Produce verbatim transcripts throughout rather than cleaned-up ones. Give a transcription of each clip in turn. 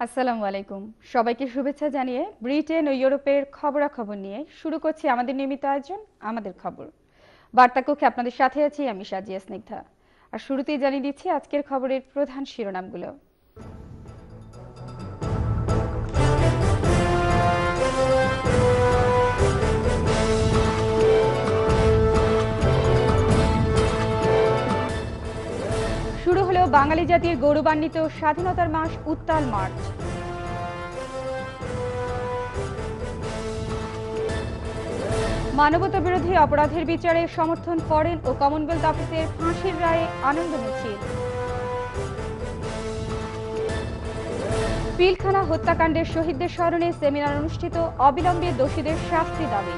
আসসালামু আলাইকুম। সবাইকে শুভেচ্ছা জানিয়ে ব্রিটেন ও ইউরোপের খবরাখবর নিয়ে শুরু করছি আমাদের নিয়মিত আয়োজন আমাদের খবর। বার্তা কক্ষে আপনাদের সাথে আছি আমি সাজিয়া স্নিগ্ধা। আর শুরুতেই জানিয়ে দিচ্ছি আজকের খবরের প্রধান শিরোনামগুলো। শুরু হলো বাঙালি জাতির গৌরবান্বিত স্বাধীনতার মাস উত্তাল মার্চ। মানবতা বিরোধী অপরাধের বিচারে সমর্থন ফরেন ও কমনওয়েলথ অফিসের ফাঁসির রায়ে আনন্দ মিছিল। পিলখানা হত্যাকাণ্ডের শহীদদের স্মরণে সেমিনার অনুষ্ঠিত, অবিলম্বে দোষীদের শাস্তি দাবি।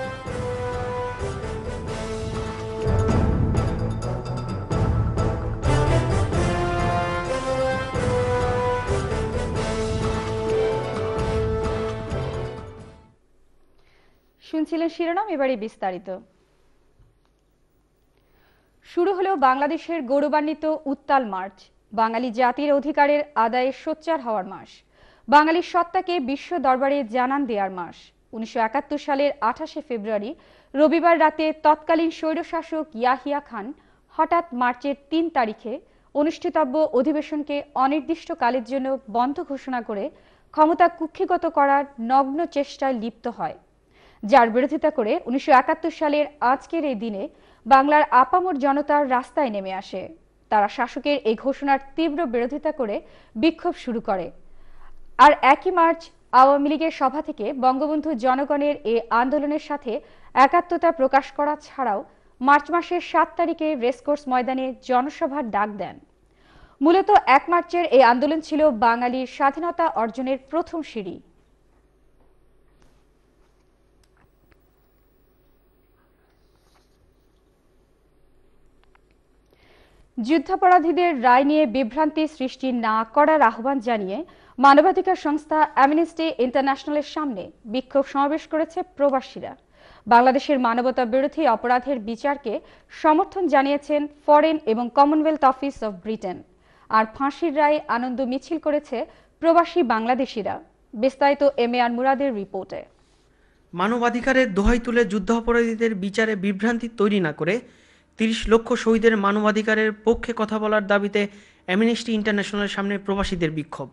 শুনছিলেন শিরোনাম, এবারে বিস্তারিত। শুরু হলো বাংলাদেশের গৌরবান্বিত উত্তাল মার্চ, বাঙালি জাতির অধিকারের আদায়ে সোচ্চার হওয়ার মাস, বাঙালির সত্তাকে বিশ্ব দরবারে জানান দেওয়ার মাস। উনিশশো একাত্তর সালের আঠাশে ফেব্রুয়ারি রবিবার রাতে তৎকালীন স্বৈরশাসক ইয়াহিয়া খান হঠাৎ মার্চের তিন তারিখে অনুষ্ঠিতব্য অধিবেশনকে অনির্দিষ্টকালের জন্য বন্ধ ঘোষণা করে ক্ষমতা কুক্ষিগত করার নগ্ন চেষ্টায় লিপ্ত হয়, যার বিরোধিতা করে উনিশশো একাত্তর সালের আজকের এই দিনে বাংলার আপামর জনতার রাস্তায় নেমে আসে। তারা শাসকের এই ঘোষণার তীব্র বিরোধিতা করে বিক্ষোভ শুরু করে। আর একই মার্চ আওয়ামী লীগের সভা থেকে বঙ্গবন্ধু জনগণের এই আন্দোলনের সাথে একাত্মতা প্রকাশ করা ছাড়াও মার্চ মাসের সাত তারিখে রেসকোর্স ময়দানে জনসভার ডাক দেন। মূলত এক মার্চের এই আন্দোলন ছিল বাঙালির স্বাধীনতা অর্জনের প্রথম সিঁড়ি। যুদ্ধাপরাধীদের রায় নিয়ে বিভ্রান্তি সৃষ্টি না করার আহ্বান জানিয়ে মানবাধিকার সংস্থা অ্যামনেস্টি ইন্টারন্যাশনালের সামনে বিক্ষোভ সমাবেশ করেছে প্রবাসীরা। বাংলাদেশের মানবতা বিরোধী অপরাধের বিচারকে সমর্থন জানিয়েছেন ফরেন এবং কমনওয়েলথ অফিস অব ব্রিটেন। আর ফাঁসির রায়ে আনন্দ মিছিল করেছে প্রবাসী বাংলাদেশিরা। বিস্তারিত এম এ আর মুরাদের রিপোর্টে। মানবাধিকারের দোহাই তুলে যুদ্ধাপরাধীদের বিচারে বিভ্রান্তি তৈরি না করে তিরিশ লক্ষ শহীদের মানবাধিকারের পক্ষে কথা বলার দাবিতে অ্যামনেস্টি ইন্টারন্যাশনালের সামনে প্রবাসীদের বিক্ষোভ।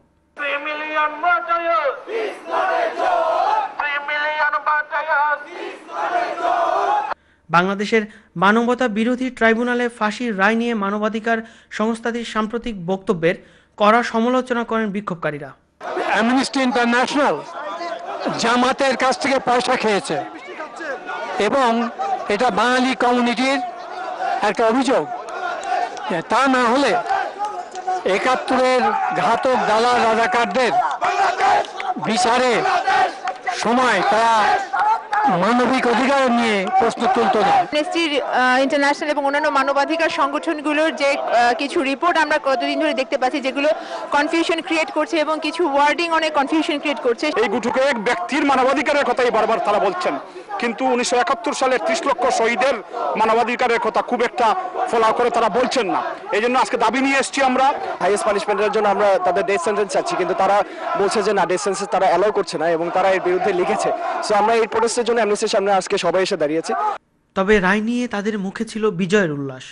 বাংলাদেশের মানবতা বিরোধী ট্রাইব্যুনালে ফাঁসির রায় নিয়ে মানবাধিকার সংস্থাটির সাম্প্রতিক বক্তব্যের কড়া সমালোচনা করেন বিক্ষোভকারীরা। অ্যামনেস্টি ইন্টারন্যাশনাল জামাতের কাছ থেকে পয়সা খেয়েছে এবং এটা বাঙালি কমিউনিটির একটা অভিযোগ। তা না হলে একাত্তরের ঘাতক দালাল রাজাকারদের বিচারে সময় তারা মানবিক অধিকার নিয়ে প্রশ্ন তুলত না। অ্যামনেস্টি ইন্টারন্যাশনাল এবং অন্যান্য মানবাধিকার সংগঠনগুলোর যে কিছু রিপোর্ট আমরা কতদিন ধরে দেখতে পাচ্ছি যেগুলো কনফিউশন ক্রিয়েট করছে এবং কিছু ওয়ার্ডিং অনেক কনফিউশন ক্রিয়েট করছে। এই গুটুকে এক ব্যক্তির মানবাধিকারের কথাই বারবার তারা বলছেন, কিন্তু উনিশশো একাত্তর সালের ত্রিশ লক্ষ শহীদের মানবাধিকারের কথা খুব একটা ফলো করে তারা বলছেন না। এই জন্য আজকে দাবি নিয়ে এসেছি আমরা হাইয়েস্ট পানিশমেন্টের জন্য আমরা তাদের ডেথ সেন্টেন্স চাচ্ছি, কিন্তু তারা বলছে যে না, ডেথ সেন্টেন্স তারা অ্যালাউ করছে না এবং তারা এর বিরুদ্ধে লিখেছে। সো আমরা এই প্রোটেস্টের জন্য অ্যামনেস্টির সামনে আজকে সবাই এসে দাঁড়িয়েছে। তবে রায় নিয়ে তাদের মুখে ছিল বিজয়ের উল্লাস।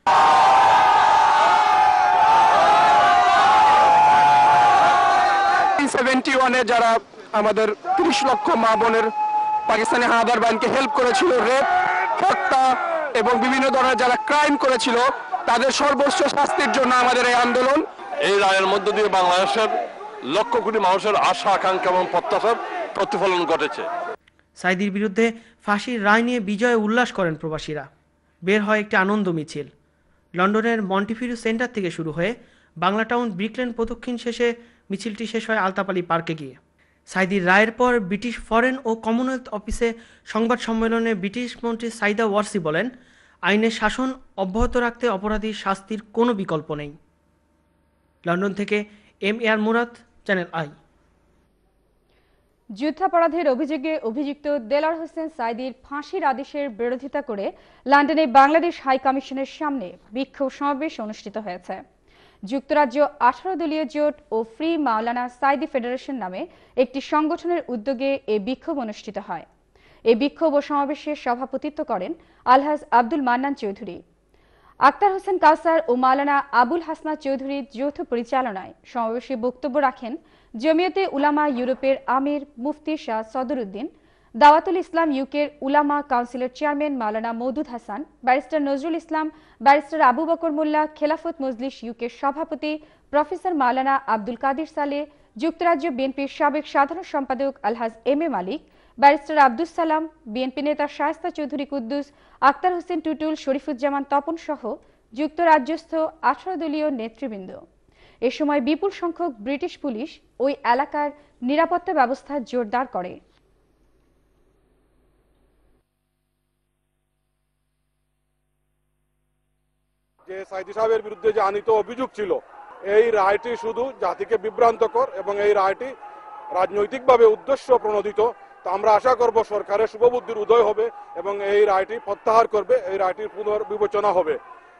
সেভেন্টি ওয়ানে যারা আমাদের ত্রিশ লক্ষ মা বোনের পাকিস্তানি হানাদার বাহিনীকে হেল্প করেছিল, রেপ, হত্যা এবং বিভিন্ন ধরনের যারা ক্রাইম করেছিল, তাদের সর্বোচ্চ শাস্তির জন্য আমাদের এই আন্দোলন। এই রায়ের মধ্য দিয়ে বাংলাদেশের লক্ষ কোটি মানুষের আশা আকাঙ্ক্ষা এবং প্রত্যাশার প্রতিফলন ঘটেছে। সাইদির বিরুদ্ধে ফাঁসির রায় নিয়ে বিজয় উল্লাস করেন প্রবাসীরা। বের হয় একটি আনন্দ মিছিল। লন্ডনের মন্টিফিউ সেন্টার থেকে শুরু হয়ে বাংলা টাউন ব্রিকলেন প্রদক্ষিণ শেষে মিছিলটি শেষ হয় আলতাপালি পার্কে গিয়ে। সাইদির রায়ের পর ব্রিটিশ ফরেন ও কমনওয়েলথ অফিসে সংবাদ সম্মেলনে ব্রিটিশ মন্ত্রী সাইদা ওয়ারসি বলেন, আইনের শাসন অব্যাহত রাখতে অপরাধীর শাস্তির কোনো বিকল্প নেই। লন্ডন থেকে M A R Murad, channel I. যুদ্ধাপরাধের অভিযোগে অভিযুক্ত দেলার হোসেন সাইদির ফাঁসির আদেশের বিরোধিতা করে লন্ডনে বাংলাদেশ হাই কমিশনের সামনে বিক্ষোভ সমাবেশ অনুষ্ঠিত হয়েছে। যুক্তরাজ্য আঠারো দলীয় জোট ও ফ্রি মাওলানা সাইদি ফেডারেশন নামে একটি সংগঠনের উদ্যোগে এই বিক্ষোভ অনুষ্ঠিত হয়। এই বিক্ষোভ ও সমাবেশে সভাপতিত্ব করেন আলহাজ আব্দুল মান্নান চৌধুরী। আক্তার হোসেন কাউসার ও মাওলানা আবুল হাসনাত চৌধুরীর যৌথ পরিচালনায় সমাবেশে বক্তব্য রাখেন জমিয়তে উলামা ইউরোপের আমির মুফতি শাহ সদরুদ্দিন, দাওয়াতুল ইসলাম ইউকের উলামা কাউন্সিলের chairman Maulana Moudud Hasan, barrister Nazrul Islam, barrister Abu Bakar Molla, Khelafat Majlis ইউকের সভাপতি প্রফেসর মাওলানা আব্দুল কাদির সালে, যুক্তরাজ্য বিএনপির সাবেক সাধারণ সম্পাদক Alhaj M A Malik, barrister Abdul Salam, BNP নেতা শায়েস্তা চৌধুরী কুদ্দুস, আক্তার হোসেন টুটুল, শরীফুজ্জামান তপন সহ যুক্তরাজ্যস্থ আঠারো দলীয় নেতৃবৃন্দ। এ সময় বিপুল সংখ্যক ব্রিটিশ পুলিশ ওই এলাকার নিরাপত্তা ব্যবস্থা জোরদার করে। যে সাইদি সাহেবের বিরুদ্ধে যে আনিত অভিযোগ ছিল, এই রায়টি শুধু জাতিকে বিভ্রান্তকর এবং এই রায়টি রাজনৈতিকভাবে উদ্দেশ্য প্রণোদিত। তা আমরা আশা করব সরকারের শুভবুদ্ধির উদয় হবে এবং এই রায়টি প্রত্যাহার করবে, এই রায়টির পুনর্বিবেচনা হবে।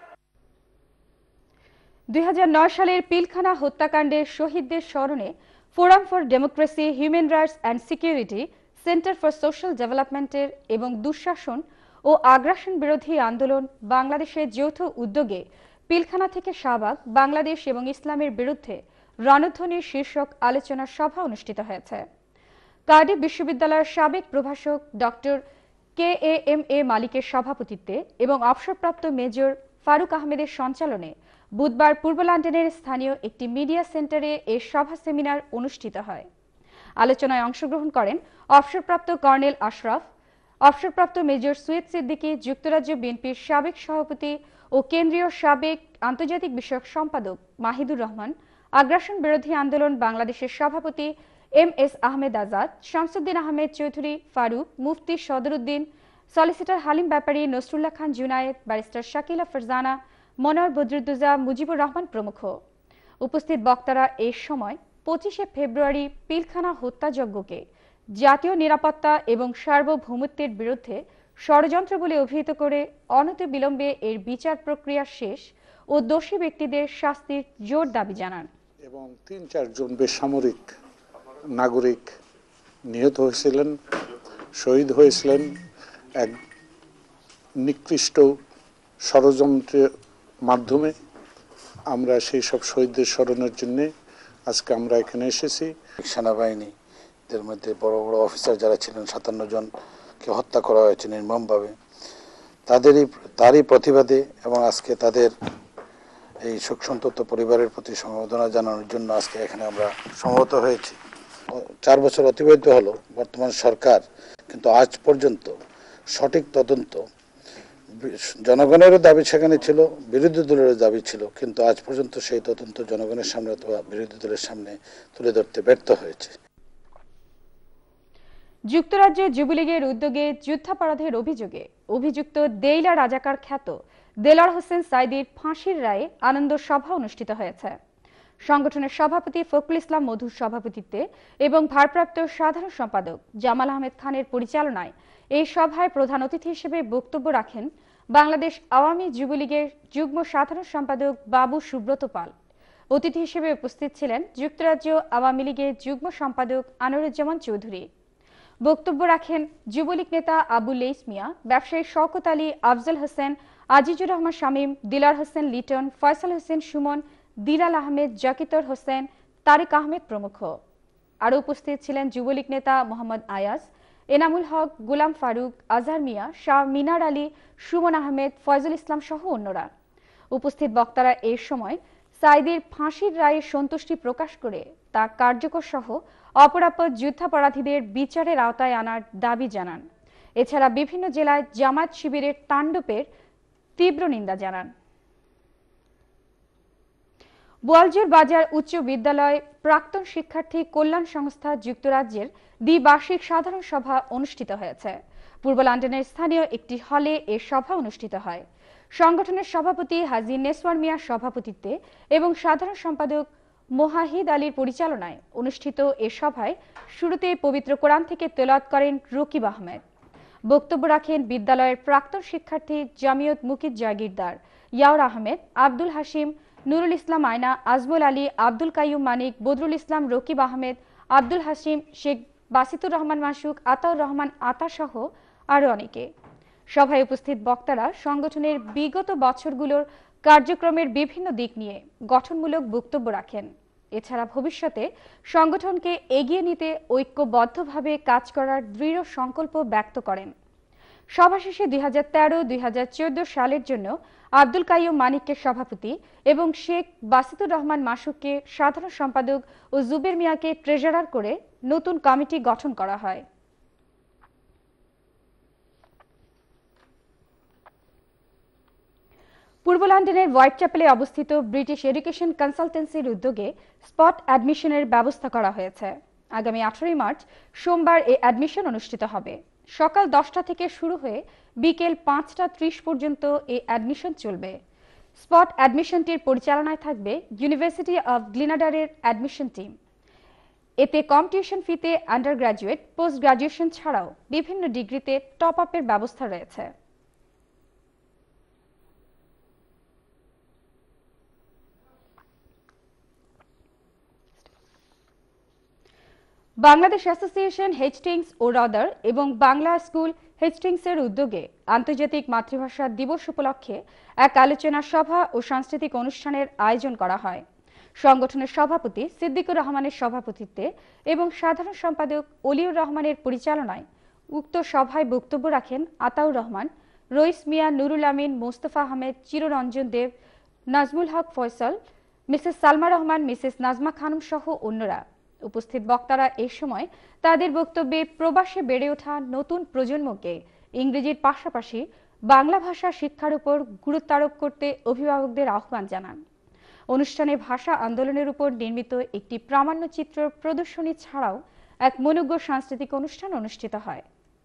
দুই হাজার নয় সালের পিলখানা হত্যাকাণ্ডের শহীদদের স্মরণে forum for democracy, human rights and security, centre for social ডেভেলপমেন্টের এবং দুঃশাসন ও আগ্রাসন বিরোধী আন্দোলন বাংলাদেশের যৌথ উদ্যোগে পিলখানা থেকে শাহবাগ, বাংলাদেশ এবং ইসলামের বিরুদ্ধে রণধ্বনি শীর্ষক আলোচনা সভা অনুষ্ঠিত হয়েছে। কার্ডিফ বিশ্ববিদ্যালয়ের সাবেক প্রভাষক doctor K A M A মালিকের সভাপতিত্বে এবং অবসরপ্রাপ্ত মেজর ফারুক আহমেদের সঞ্চালনে বুধবার পূর্ব লন্ডনের স্থানীয় একটি মিডিয়া সেন্টারে এ সভা সেমিনার অনুষ্ঠিত হয়। আলোচনায় অংশগ্রহণ করেন অবসরপ্রাপ্ত কর্নেল আশরাফ, অবসরপ্রাপ্ত মেজর সৈয়দ সিদ্দিকী, যুক্তরাজ্য বিএনপির সাবেক সভাপতি ও কেন্দ্রীয় সাবেক আন্তর্জাতিক বিষয়ক সম্পাদক মাহিদুর রহমান, আগ্রাসন বিরোধী আন্দোলন বাংলাদেশের সভাপতি M S Ahmed Azad, Shamsuddin Ahmed Chowdhury Faruk, Mufti Sadruddin, solicitor Halim Bepari, Nasrullah Khan Junaid, barrister Shakila Farzana, Monowar Badruddoza, Mujibur Rahman প্রমুখ। উপস্থিত বক্তারা এই সময় পঁচিশে ফেব্রুয়ারি পিলখানা হত্যাযজ্ঞকে জাতীয় নিরাপত্তা এবং সার্বভৌমত্বের বিরুদ্ধে ষড়যন্ত্র বলে অভিহিত করে অনতিবিলম্বে এর বিচার প্রক্রিয়া শেষ ও দোষী ব্যক্তিদের শাস্তির জোর দাবি জানান। এবং তিন চারজন বেসামরিক নাগরিক নিহত হয়েছিলেন, শহীদ হয়েছিলেন এক নিকৃষ্ট ষড়যন্ত্রের মাধ্যমে। আমরা সেই সব শহীদদের স্মরণের জন্য আজকে আমরা এখানে এসেছি। সেনাবাহিনীদের মধ্যে বড় বড় অফিসার যারা ছিলেন সাতান্ন জনকে হত্যা করা হয়েছে নির্মমভাবে, তাদেরই তারই প্রতিবাদে এবং আজকে তাদের এই শোকসন্তপ্ত পরিবারের প্রতি সমবেদনা জানানোর জন্য আজকে এখানে আমরা সমবেত হয়েছি। চার বছর অতিবাহিত হলো বর্তমান সরকার, কিন্তু আজ পর্যন্ত সঠিক তদন্ত, জনগণেরও দাবি সেখানে ছিল, বিরোধী দলেরও দাবি ছিল, কিন্তু আজ পর্যন্ত সেই তদন্ত জনগণের সামনে অথবা বিরোধী দলের সামনে তুলে ধরতে ব্যর্থ হয়েছে। যুক্তরাজ্য যুবলীগের উদ্যোগে যুদ্ধাপরাধের অভিযোগে অভিযুক্ত দেইলা রাজাকার খ্যাত দেলার হোসেন সাইদির ফাঁসির রায়ে আনন্দ সভা অনুষ্ঠিত হয়েছে। সংগঠনের সভাপতি ফখরুল ইসলাম মধুর সভাপতিত্বে এবং ভারপ্রাপ্ত সাধারণ সম্পাদক জামাল আহমেদ খানের পরিচালনায় এই সভায় প্রধান অতিথি হিসেবে বক্তব্য রাখেন বাংলাদেশ আওয়ামী যুবলীগের যুগ্ম সাধারণ সম্পাদক বাবু সুব্রত পাল। অতিথি হিসেবে উপস্থিত ছিলেন যুক্তরাজ্য আওয়ামী লীগের যুগ্ম সম্পাদক আনোয়ারুজ্জামান চৌধুরী। বক্তব্য রাখেন যুবলীগ নেতা আবু লেইস মিয়া, ব্যবসায়ী শওকত আলী, আফজল হোসেন, আজিজুর রহমান শামীম, দিলার হোসেন লিটন, ফয়সাল হোসেন সুমন, দিলাল আহমেদ, জাকিতর হোসেন, তারিক আহমেদ প্রমুখ। আরও উপস্থিত ছিলেন যুবলীগ নেতা মোহাম্মদ আয়াজ, এনামুল হক, গোলাম ফারুক, আজহার মিয়া, শাহ মিনার আলী, সুমন আহমেদ, ফয়জুল ইসলাম সহ অন্যরা। উপস্থিত বক্তারা এই সময় সাইদির ফাঁসির রায়ে সন্তুষ্টি প্রকাশ করে তা কার্যকর সহ অপরাপর যুদ্ধাপরাধীদের বিচারের আওতায় আনার দাবি জানান। এছাড়া বিভিন্ন জেলায় জামায়াত শিবিরের তাণ্ডবের তীব্র নিন্দা জানান। বোয়ালজোর বাজার উচ্চ বিদ্যালয় প্রাক্তন শিক্ষার্থী কল্যাণ সংস্থা যুক্তরাজ্যের দ্বিবার্ষিক সাধারণ সভা অনুষ্ঠিত হয়েছে। পূর্ব লন্ডনের স্থানীয় একটি হলে এ সভা অনুষ্ঠিত হয়। সংগঠনের সভাপতি হাজী নেসওয়ার মিয়ার সভাপতিত্বে এবং সাধারণ সম্পাদক মোহাহিদ আলীর পরিচালনায় অনুষ্ঠিত এ সভায় শুরুতে পবিত্র কোরআন থেকে তেলাওয়াত করেন রকিব আহমেদ। বক্তব্য রাখেন বিদ্যালয়ের প্রাক্তন শিক্ষার্থী জামিয়ত মুকিত জাগিরদার, ইয়াউর আহমেদ, আব্দুল হাশিম, নুরুল ইসলাম আয়না, আজমল আলী, আব্দুল কাইয়ুম মানিক, বদরুল ইসলাম, রকিব আহমেদ, আব্দুল হাসিম, শেখ বাসিতুর রহমান মাসুক, আতাউর রহমান আতা সহ আরও অনেকে। সভায় উপস্থিত বক্তারা সংগঠনের বিগত বছরগুলোর কার্যক্রমের বিভিন্ন দিক নিয়ে গঠনমূলক বক্তব্য রাখেন। এছাড়া ভবিষ্যতে সংগঠনকে এগিয়ে নিতে ঐক্যবদ্ধভাবে কাজ করার দৃঢ় সংকল্প ব্যক্ত করেন। সভা শেষে দুই হাজার তেরো দুই হাজার চোদ্দ সালের জন্য আব্দুল কাইয়ুম মানিককে সভাপতি এবং শেখ বাসিতুর রহমান মাসুককে সাধারণ সম্পাদক ও জুবের মিয়াকে ট্রেজারার করে নতুন কমিটি গঠন করা হয়। পূর্ব লন্ডনের হোয়াইট চ্যাপেলে অবস্থিত ব্রিটিশ এডুকেশন কনসালটেন্সির উদ্যোগে স্পট অ্যাডমিশনের ব্যবস্থা করা হয়েছে। আগামী আঠারোই মার্চ সোমবার এই অ্যাডমিশন অনুষ্ঠিত হবে। সকাল দশটা থেকে শুরু হয়ে বিকেল পাঁচটা ত্রিশ পর্যন্ত এই অ্যাডমিশন চলবে। স্পট অ্যাডমিশনটির পরিচালনায় থাকবে ইউনিভার্সিটি অব গ্লিনাডারের অ্যাডমিশন টিম। এতে কম টিউশন ফিতে আন্ডার গ্রাজুয়েট, পোস্ট গ্রাজুয়েশন ছাড়াও বিভিন্ন ডিগ্রিতে টপ আপের ব্যবস্থা রয়েছে। বাংলাদেশ অ্যাসোসিয়েশন হেস্টিংস ও রদার এবং বাংলা স্কুল হেস্টিংসের উদ্যোগে আন্তর্জাতিক মাতৃভাষা দিবস উপলক্ষে এক আলোচনা সভা ও সাংস্কৃতিক অনুষ্ঠানের আয়োজন করা হয়। সংগঠনের সভাপতি সিদ্দিকুর রহমানের সভাপতিত্বে এবং সাধারণ সম্পাদক অলিউর রহমানের পরিচালনায় উক্ত সভায় বক্তব্য রাখেন আতাউর রহমান, রইস মিয়া, নুরুল আমিন, মোস্তফা আহমেদ, চিররঞ্জন দেব, নাজমুল হক ফয়সাল, মিসেস সালমা রহমান, মিসেস নাজমা খানম সহ অন্যরা। উপস্থিত বক্তারা এই সময় তাদের বক্তব্যে প্রবাসে বেড়ে ওঠা নতুন প্রজন্মকে ইংরেজির পাশাপাশি বাংলা ভাষা শিক্ষার উপর গুরুত্ব আরোপ করতে অভিভাবকদের আহ্বান জানান। অনুষ্ঠানে ভাষা আন্দোলনের উপর নির্মিত একটি প্রামাণ্যচিত্র প্রদর্শনী ছাড়াও এক মনোজ্ঞ সাংস্কৃতিক অনুষ্ঠান অনুষ্ঠিত হয়।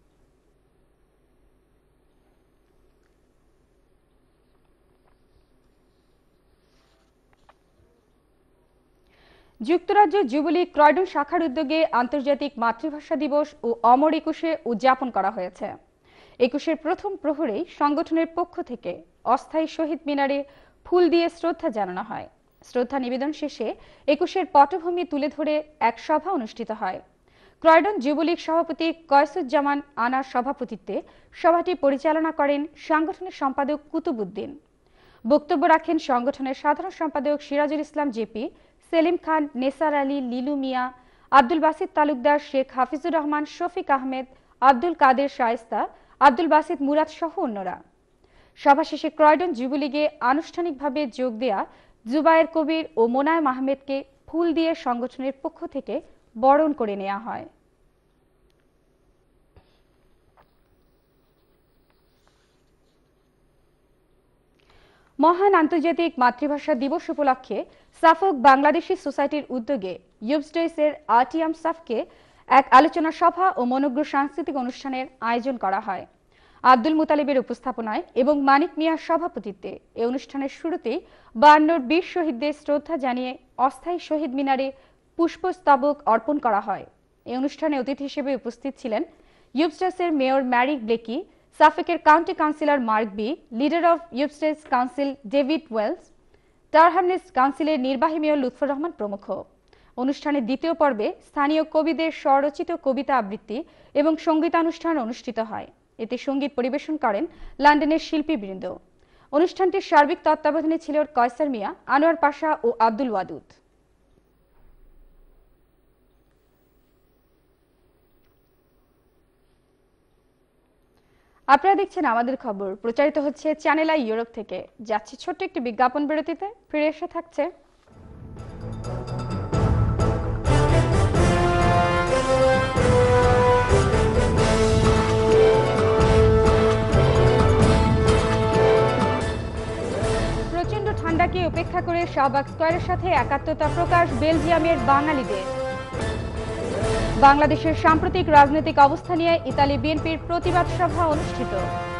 যুক্তরাজ্য যুবলীগ ক্রয়ডন শাখার উদ্যোগে আন্তর্জাতিক মাতৃভাষা দিবস ও অমর একুশে উদযাপন করা হয়েছে। একুশের প্রথম প্রহরেই সংগঠনের পক্ষ থেকে অস্থায়ী শহীদ মিনারে ফুল দিয়ে শ্রদ্ধা জানানো হয়। শ্রদ্ধা নিবেদন শেষে একুশের পটভূমি তুলে ধরে এক সভা অনুষ্ঠিত হয়। ক্রয়ডন যুবলীগ সভাপতি কয়সুজ্জামান আনার সভাপতিত্বে সভাটি পরিচালনা করেন সাংগঠনিক সম্পাদক কুতুবুদ্দিন। বক্তব্য রাখেন সংগঠনের সাধারণ সম্পাদক সিরাজুল ইসলাম জেপি, সেলিম খান, নেসার আলী, লিলু মিয়া, আব্দুল বাসিত তালুকদার, শেখ হাফিজুর রহমান, শফিক আহমেদ, আব্দুল কাদের শায়েস্তা, আব্দুল বাসিত মুরাদ সহ অন্যরা। সভা শেষে ক্রয়ডন যুবলীগে আনুষ্ঠানিকভাবে যোগ দেয়া জুবায়ের কবির ও মোনায়েম আহমেদকে ফুল দিয়ে সংগঠনের পক্ষ থেকে বরণ করে নেওয়া হয়। মহান আন্তর্জাতিক মাতৃভাষা দিবস উপলক্ষে সাফক বাংলাদেশি সোসাইটির উদ্যোগে ইউবস্টেসের আরটিএম সাফকে এক আলোচনা সভা ও মনোজ্ঞ সাংস্কৃতিক অনুষ্ঠানের আয়োজন করা হয়। আব্দুল মুতালিবের উপস্থাপনায় এবং মানিক মিয়ার সভাপতিত্বে এই অনুষ্ঠানের শুরুতেই বায়ান্নর বীর শহীদদের শ্রদ্ধা জানিয়ে অস্থায়ী শহীদ মিনারে পুষ্পস্তবক অর্পণ করা হয়। এই অনুষ্ঠানে অতিথি হিসেবে উপস্থিত ছিলেন ইউবস্টেসের মেয়র ম্যারি ব্লেকি, সাফেকের county councillor Mark Bee, leader of ইউবস্টেস কাউন্সিল ডেভিড ওয়েলস, টারহামনেস কাউন্সিলের নির্বাহী মেয়র লুৎফর রহমান প্রমুখ। অনুষ্ঠানের দ্বিতীয় পর্বে স্থানীয় কবিদের স্বরচিত কবিতা আবৃত্তি এবং সঙ্গীতানুষ্ঠান অনুষ্ঠিত হয়। এতে সঙ্গীত পরিবেশন করেন লন্ডনের শিল্পীবৃন্দ। অনুষ্ঠানটির সার্বিক তত্ত্বাবধানে ছিল কয়সার মিয়া, আনোয়ার পাশা ও আব্দুল ওয়াদুদ। আপনারা দেখছেন আমাদের খবর, প্রচারিত হচ্ছে চ্যানেল আই ইউরোপ থেকে। যাচ্ছে ছোট্ট একটি বিজ্ঞাপন বিরতিতে, ফিরে এসে থাকছে প্রচন্ড ঠান্ডাকে উপেক্ষা করে শাহবাগ স্কয়ারের সাথে একাত্মতা প্রকাশ বেলজিয়ামের বাঙালিদের। বাংলাদেশের সাম্প্রতিক রাজনৈতিক অবস্থা নিয়ে ইতালি বিএনপির প্রতিবাদ সভা অনুষ্ঠিত।